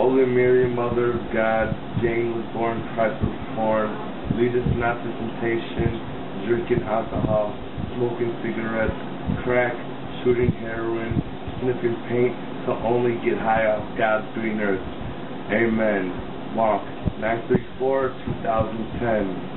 Holy Mary, Mother of God, Jane was born, Christ was born. Lead us not to temptation, drinking alcohol, smoking cigarettes, crack, shooting heroin, sniffing paint to only get high off God's green earth. Amen. Wonk, 934-2010.